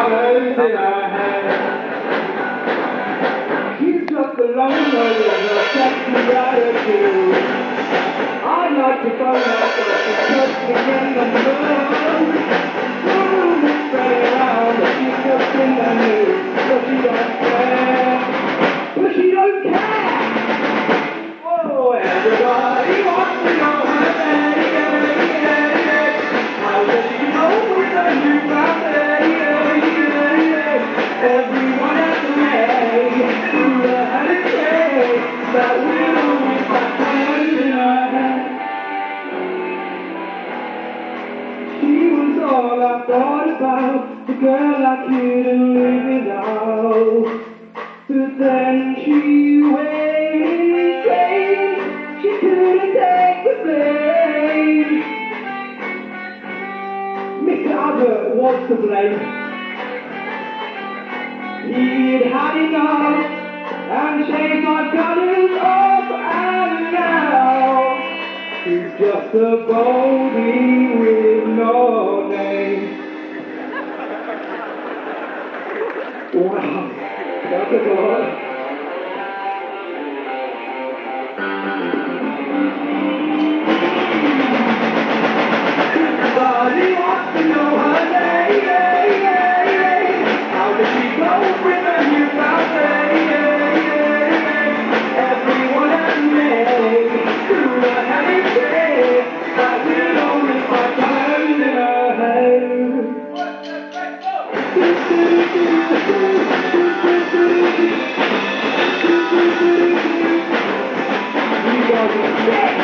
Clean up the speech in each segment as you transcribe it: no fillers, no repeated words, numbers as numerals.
colours in her hair. She's just a loner with a sexy attitude. I'd like to phone her but she's just in the mood. The room is spread around but she's just in the mood. But she don't care. But she don't care. Oh, everybody wants to know her name. How does she know with a new family? Everyone has to make through the holiday that will always find colors in her hair. She was all I thought about, the girl I couldn't live without. But then she went straight, she couldn't take the blame. Mr. Albert was to blame. He'd had enough and changed my colours up and now he's just a goldie with no name. Wow, that's a god. Everybody wants to know her name. How does she go with a new foundation? Everyone has made through a heavy day that will only find colors in her head. You guys are sick.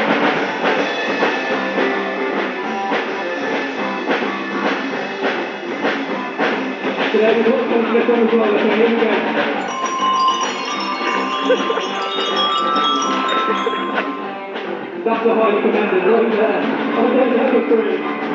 Today we're going to get on as well, okay, here we go. That's the highly commended, right there. Okay, number 3.